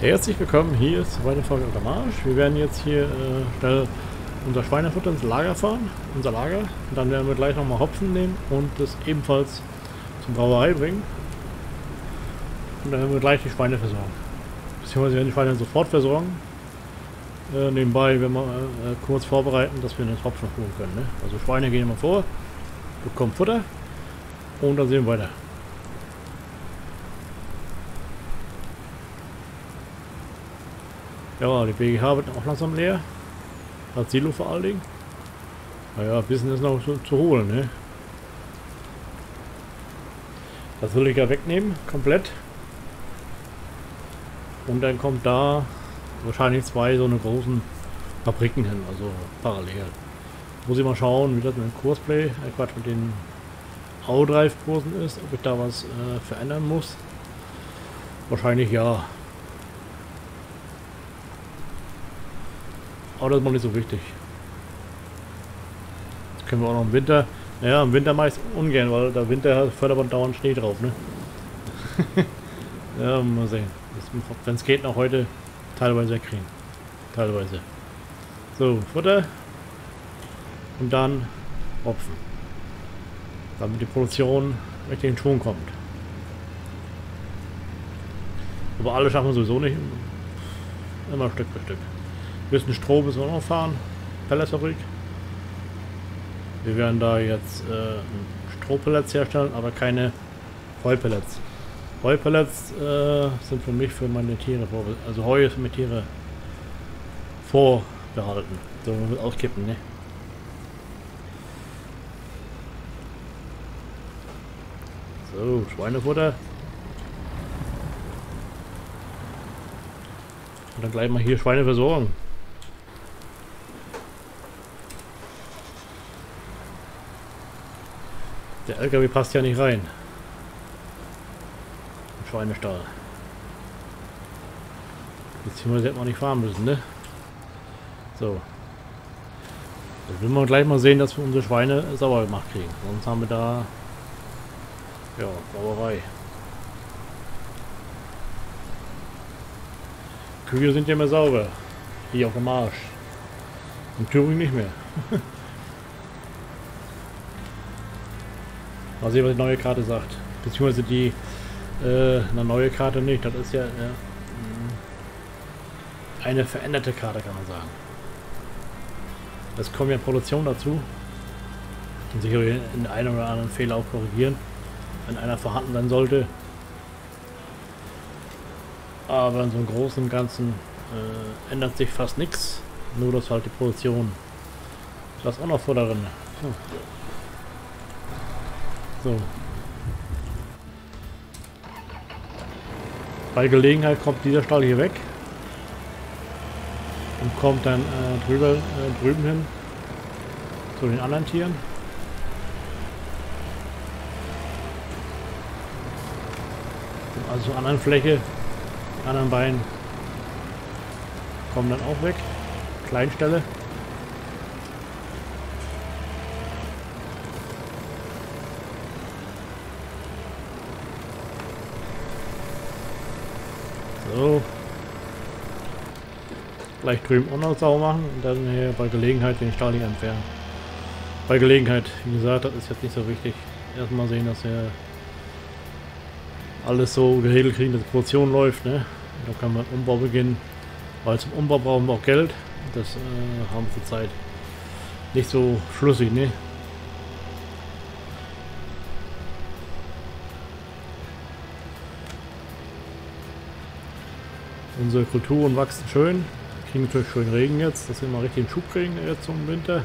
Herzlich willkommen, hier ist eine Folge unter Marsch. Wir werden jetzt hier schnell unser Schweinefutter ins Lager fahren, unser Lager. Und dann werden wir gleich nochmal Hopfen nehmen und das ebenfalls zum Brauerei bringen. Und dann werden wir gleich die Schweine versorgen. Beziehungsweise werden die Schweine sofort versorgen. Nebenbei werden wir kurz vorbereiten, dass wir den Hopfen holen können. Ne? Also Schweine gehen immer vor, bekommen Futter und dann sehen wir weiter. Ja, die BGH wird auch langsam leer. Das Silo vor allen Dingen. Naja, ein bisschen ist noch zu holen, ne? Das will ich ja wegnehmen, komplett. Und dann kommt da wahrscheinlich zwei so eine großen Fabriken hin, also parallel. Muss ich mal schauen, wie das mit dem Kursplay, Quatsch, mit den Audrive-Kursen ist, ob ich da was verändern muss. Wahrscheinlich ja. Aber das ist noch nicht so wichtig. Das können wir auch noch im Winter. Naja, im Winter meist ungern, weil der Winter fördert man dauernd Schnee drauf, ne? Ja, mal sehen. Wenn es geht, noch heute teilweise kriegen. Teilweise. So, Futter. Und dann Hopfen. Damit die Produktion richtig in Schwung kommt. Aber alle schaffen wir sowieso nicht. Immer Stück für Stück. Ein bisschen Stroh müssen wir noch fahren. Pelletfabrik. Wir werden da jetzt Strohpellets herstellen, aber keine Heupellets. Heupellets sind für mich für meine Tiere vorbehalten. Also Heu ist für meine Tiere vorbehalten. So, man will auskippen, ne? So, Schweinefutter. Und dann gleich mal hier Schweine versorgen. Der LKW passt ja nicht rein. Im Schweinestall. Beziehungsweise hätten wir nicht fahren müssen, ne? So. Jetzt will man gleich mal sehen, dass wir unsere Schweine sauber gemacht kriegen. Sonst haben wir da... ja, Sauerei. Kühe sind ja mehr sauber. Hier auf dem Marsch. In Thüringen nicht mehr. Mal sehen, was die neue Karte sagt. Beziehungsweise die eine neue Karte nicht. Das ist ja eine veränderte Karte, kann man sagen. Es kommt ja Produktion dazu. Und sicherlich in einen oder anderen Fehler auch korrigieren, wenn einer vorhanden sein sollte. Aber in so einem Großen und Ganzen ändert sich fast nichts. Nur dass halt die Produktion. Das ist auch noch vor darin. So. Bei Gelegenheit kommt dieser Stall hier weg und kommt dann drüben hin zu den anderen Tieren. Also zur anderen Fläche, anderen Beinen kommen dann auch weg. Kleinstelle. So. Gleich drüben auch noch sauber machen und dann hier bei Gelegenheit den Stall hier entfernen. Bei Gelegenheit, wie gesagt, das ist jetzt nicht so wichtig. Erstmal sehen, dass wir alles so geregelt kriegen, dass die Produktion läuft. Ne? Da kann man Umbau beginnen, weil zum Umbau brauchen wir auch Geld. Das haben wir zurzeit nicht so schlüssig. Ne? Unsere Kulturen wachsen schön, kriegen natürlich schön Regen jetzt, dass wir mal richtig einen Schub kriegen jetzt im Winter.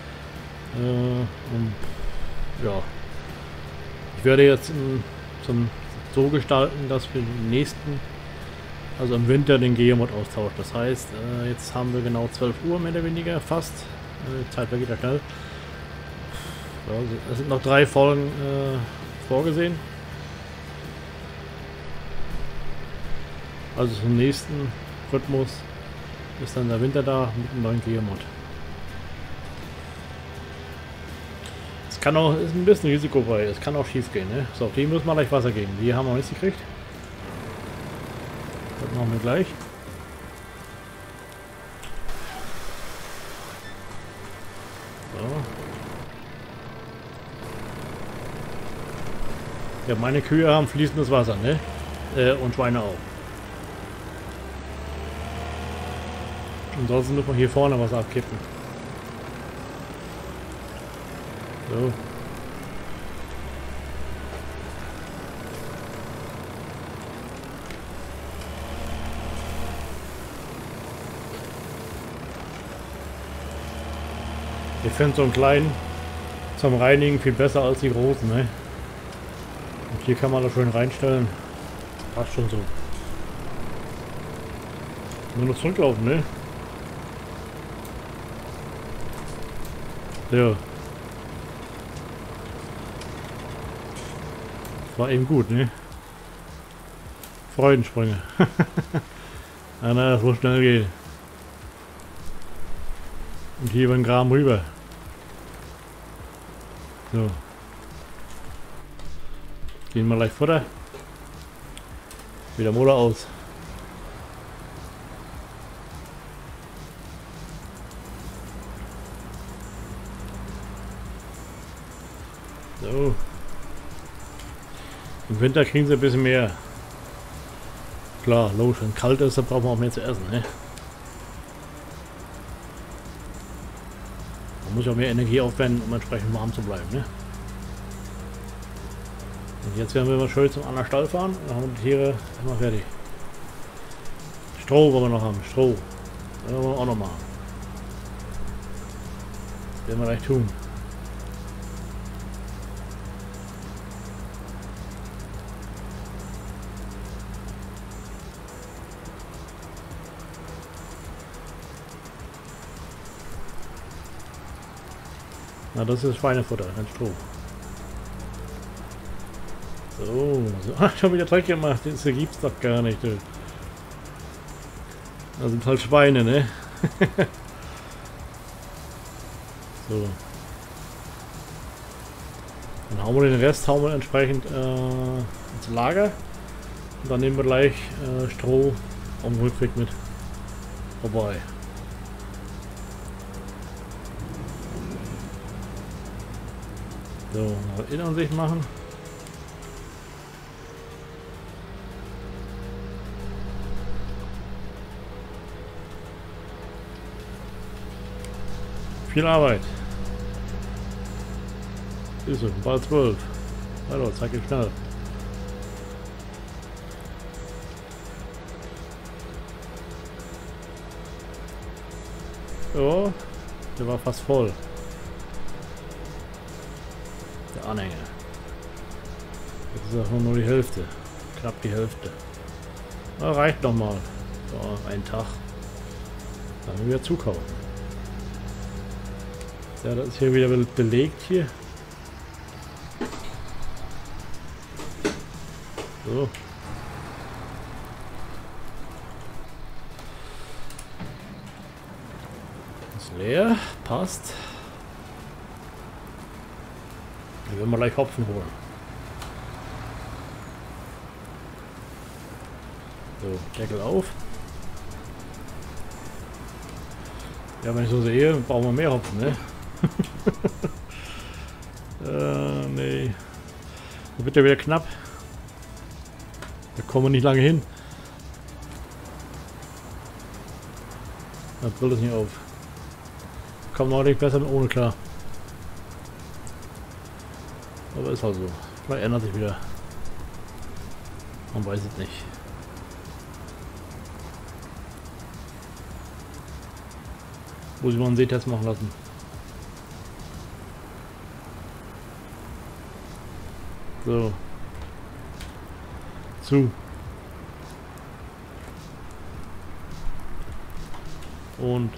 Und ja, ich werde jetzt so gestalten, dass wir den nächsten, also im Winter, den Geomod austauschen. Das heißt, jetzt haben wir genau 12 Uhr mehr oder weniger fast. Die Zeit vergeht ja schnell. Ja, es sind noch 3 Folgen vorgesehen. Also zum nächsten Rhythmus ist dann der Winter da mit dem neuen Geomod. Es kann auch, ist ein bisschen Risiko bei, es kann auch schief gehen. Ne? So, auf die müssen wir gleich Wasser geben. Die haben wir noch nicht gekriegt. Das machen wir gleich. Ja, meine Kühe haben fließendes Wasser, ne? Und Schweine auch. Ansonsten muss man hier vorne was abkippen. So. Ich finde so einen kleinen zum Reinigen viel besser als die großen, ne? Und hier kann man das schön reinstellen. Passt schon so. Nur noch zurücklaufen, ne? Ja. War eben gut, ne? Freudensprünge. Ah, na, das muss schnell gehen. Und hier über den Graben rüber. So. Gehen wir gleich Futter. Wieder Motor aus. So. Im Winter kriegen sie ein bisschen mehr. Klar, logisch, wenn es kalt ist, dann brauchen wir auch mehr zu essen, ne? Man muss ja auch mehr Energie aufwenden, um entsprechend warm zu bleiben, ne? Und jetzt werden wir mal schön zum anderen Stall fahren. Dann haben wir die Tiere immer fertig. Stroh wollen wir noch haben. Stroh. Das wollen wir auch noch machen. Das werden wir gleich tun. Na, das ist Schweinefutter, kein Stroh. So. Ich habe wieder Dreck gemacht. Das gibt's doch gar nicht. Du. Das sind halt Schweine, ne? So. Dann hauen wir den Rest entsprechend ins Lager. Und dann nehmen wir gleich Stroh auf dem Rückweg mit vorbei. So, mal Innenansicht machen. Viel Arbeit. Ist es, bald 12. Hallo, zeig ich schnell. Ja, der war fast voll. Der Anhänger. Jetzt ist auch nur die Hälfte. Knapp die Hälfte. Na, reicht noch mal. So, ein Tag. Dann wieder zukaufen. Ja, das ist hier wieder belegt hier. So. Ist leer. Passt. Dann werden wir gleich Hopfen holen. So, Deckel auf. Ja, wenn ich so sehe, brauchen wir mehr Hopfen, ne? Nee. Da wird ja wieder knapp. Da kommen wir nicht lange hin. Da brüllt es nicht auf. Kommen wir nicht besser ohne klar. Aber ist halt so. Vielleicht ändert sich wieder. Man weiß es nicht. Muss ich mal einen Sehtest machen lassen. So. Zu. Und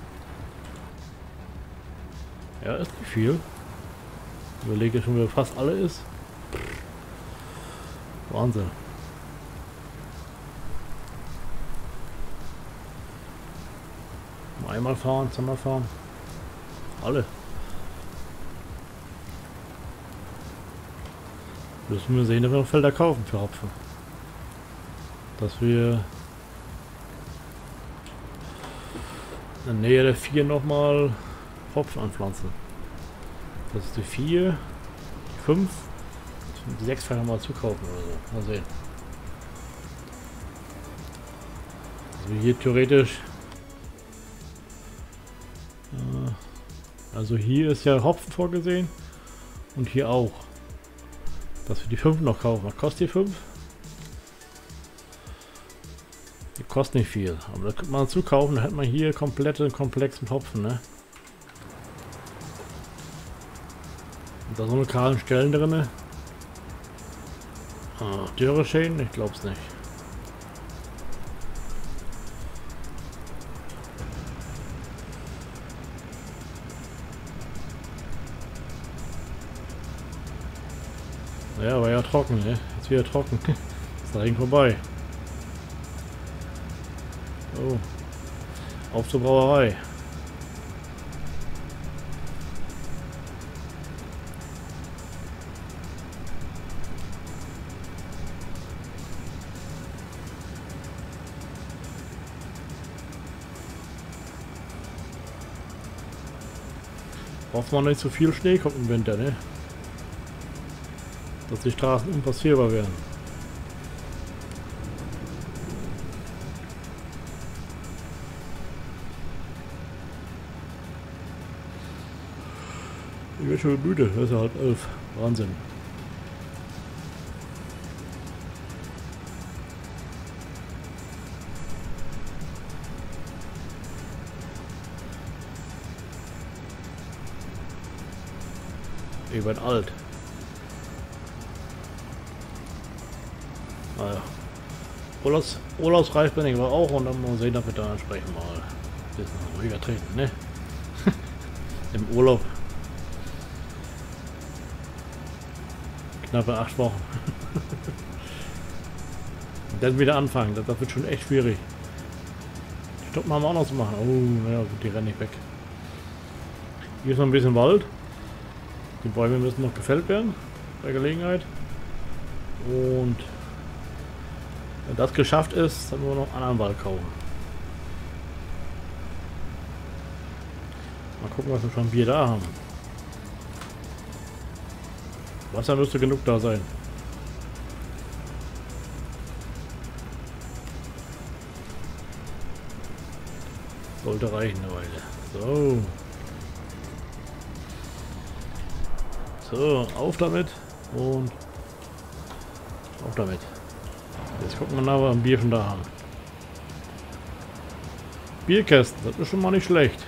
ja, ist nicht viel. Ich überlege schon, wie fast alle ist. Wahnsinn. Einmal fahren, zweimal fahren. Alle. Müssen wir sehen, dass wir noch Felder kaufen für Hopfen. Dass wir in der Nähe der 4 nochmal Hopfen anpflanzen. Das ist die 4, die 5, die 6-Fächer mal zukaufen oder so. Mal sehen. Also hier theoretisch. Also hier ist ja Hopfen vorgesehen. Und hier auch. Dass wir die 5 noch kaufen. Was kostet die 5? Die kostet nicht viel. Aber da könnte man zukaufen. Dann hätte man hier komplette Komplex mit Hopfen, ne? Und da so eine kahlen Stellen drin. Dürreschäden? Ich glaub's nicht. Ja, war ja trocken, ne? Jetzt wieder trocken. Ist der Regen vorbei. Oh. Auf zur Brauerei. Hoffen wir nicht zu viel Schnee kommt im Winter, ne? Dass die Straßen unpassierbar werden. Ich bin schon müde, es ist ja 10:30. Wahnsinn. Ich bin alt. Naja. Urlaubsreif bin ich aber auch und dann mal sehen, ob wir da entsprechend mal ein bisschen ruhiger treten, ne? Im Urlaub. Knappe 8 Wochen. Und dann wieder anfangen, das wird schon echt schwierig. Stoppen haben wir auch noch zu machen. Oh, naja, gut, die rennen nicht weg. Hier ist noch ein bisschen Wald. Die Bäume müssen noch gefällt werden, bei Gelegenheit. Und wenn das geschafft ist, dann nur noch einen anderen Wald kaufen. Mal gucken, was wir schon Bier da haben. Wasser müsste genug da sein. Sollte reichen eine Weile. So, auf damit und auf damit. Jetzt gucken wir nach, was wir ein Bier schon da haben. Bierkästen, das ist schon mal nicht schlecht.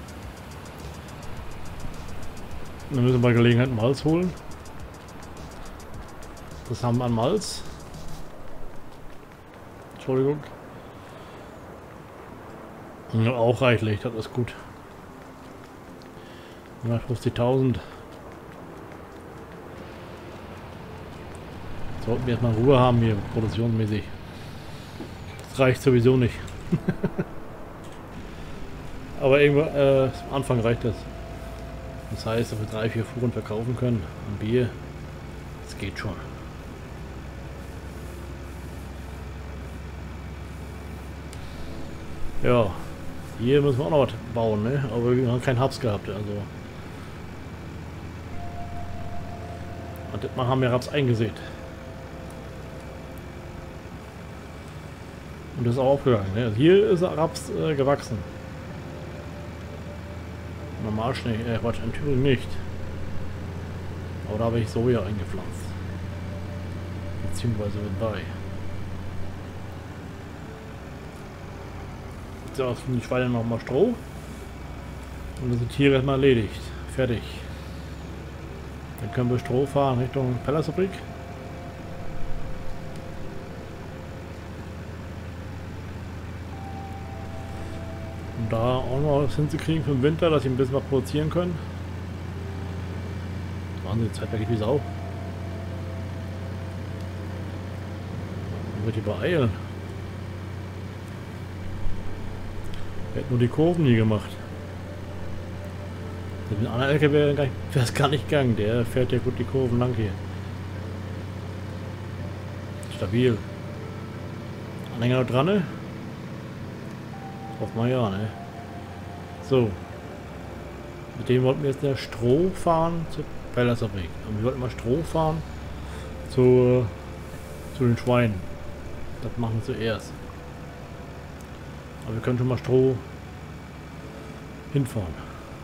Dann müssen wir bei Gelegenheit Malz holen. Das haben wir an Malz. Entschuldigung. Ja, auch reichlich, das ist gut. 150.000. Sollten wir jetzt mal Ruhe haben hier, produktionsmäßig. Das reicht sowieso nicht. Aber irgendwo am Anfang reicht das. Das heißt, dass wir 3, 4 Fuhren verkaufen können. Ein Bier. Das geht schon. Ja. Hier müssen wir auch noch was bauen, ne? Aber wir haben keinen Hubs gehabt, also. Und das Mal haben wir Raps eingesät. Und das ist auch aufgegangen. Ne? Also hier ist Raps gewachsen. Normal Schnee, Quatsch, in Thüringen nicht. Aber da habe ich Soja eingepflanzt. Beziehungsweise mit bei. Jetzt aus die Schweine nochmal Stroh. Und dann sind die Tiere erstmal erledigt. Fertig. Dann können wir Stroh fahren Richtung Pellersfabrik. Um da auch noch was hinzukriegen für den Winter, dass sie ein bisschen was produzieren können. Wahnsinn, die Zeit vergeht wie Sau. Man wird die beeilen. Er hat nur die Kurven nie gemacht. Mit einem anderen LKW wäre es gar nicht gegangen. Der fährt ja gut die Kurven lang hier. Stabil. Anhänger noch dran, ne? Hoffen wir ja, ne? So. Mit dem wollten wir jetzt der Stroh fahren zur Pellersfabrik. Und wir wollten mal Stroh fahren zu den Schweinen. Das machen wir zuerst. Aber wir können schon mal Stroh hinfahren.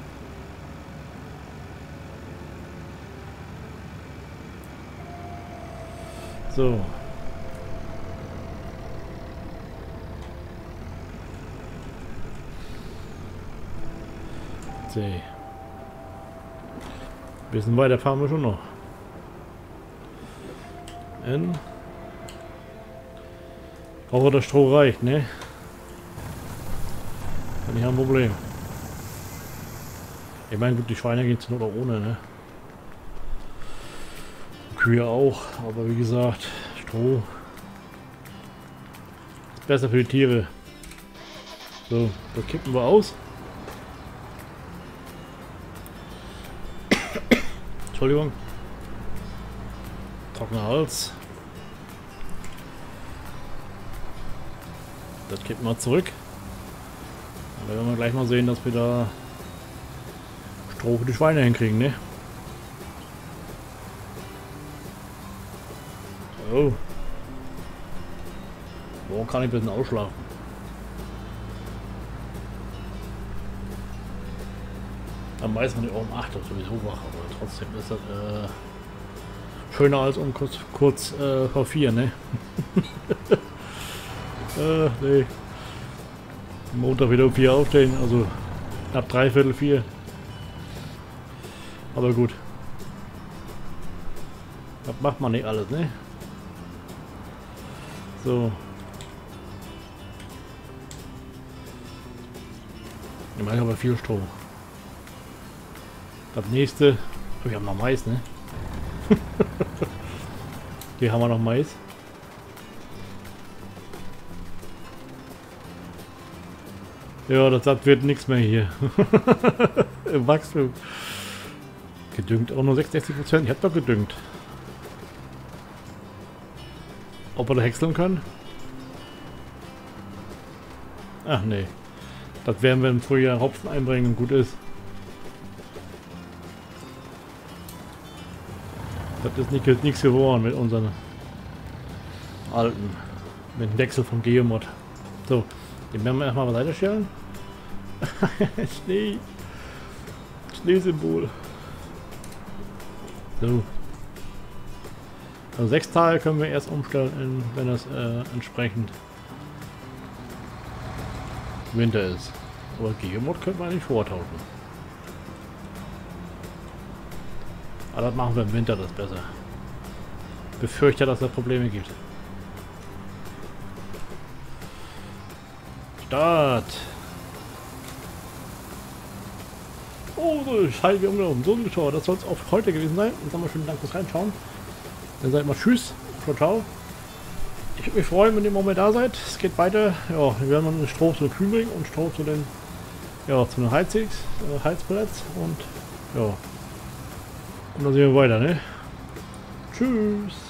So. So. Ein bisschen weiter fahren wir schon noch. Auch das Stroh reicht, ne? Dann nicht ein Problem. Ich meine, gut, die Schweine gehen zu nur ohne, ne? Kühe auch, aber wie gesagt, Stroh ist besser für die Tiere. So, das kippen wir aus. Entschuldigung. Trockener Hals. Das kippen wir zurück. Und dann werden wir gleich mal sehen, dass wir da Stroh für die Schweine hinkriegen, ne? Oh. Wo kann ich ein bisschen ausschlafen? Am meisten bin ich auch um 8 Uhr sowieso wach, aber trotzdem ist das schöner als um kurz vor 4, ne? Nee. Montag wieder um 4 aufstehen, also ab 3/4. Aber gut. Das macht man nicht alles, ne? So. Ich meine aber viel Stroh. Das nächste. Wir haben noch Mais, ne? Hier haben wir noch Mais. Ja, das wird nichts mehr hier. Im Wachstum. Gedüngt auch nur 66%. Ich hab doch gedüngt. Ob wir da häckseln können? Ach nee. Das werden wir im Frühjahr Hopfen einbringen und gut ist. Das ist nichts geworden mit unseren alten. Mit dem Wechsel vom Geomod. So, den werden wir erstmal beiseite stellen. Schnee. Schneesymbol. So. Also 6 Tage können wir erst umstellen, wenn das entsprechend Winter ist. Aber Geomod könnte man nicht vortauschen. Aber das machen wir im Winter, das ist besser. Ich befürchte, dass es Probleme gibt. Start! Oh, so Scheibe umgelaufen. So geschaut. Das soll es auch heute gewesen sein. Und dann mal schönen Dank fürs Reinschauen. Dann seid mal tschüss. Ciao, ciao. Ich würde mich freuen, wenn ihr im Moment da seid. Es geht weiter. Ja, wir werden noch Stroh zu den Kühen bringen und Stroh zu den, ja, zu den Heizpellets. Und ja. Und dann sehen wir weiter, ne? Tschüss.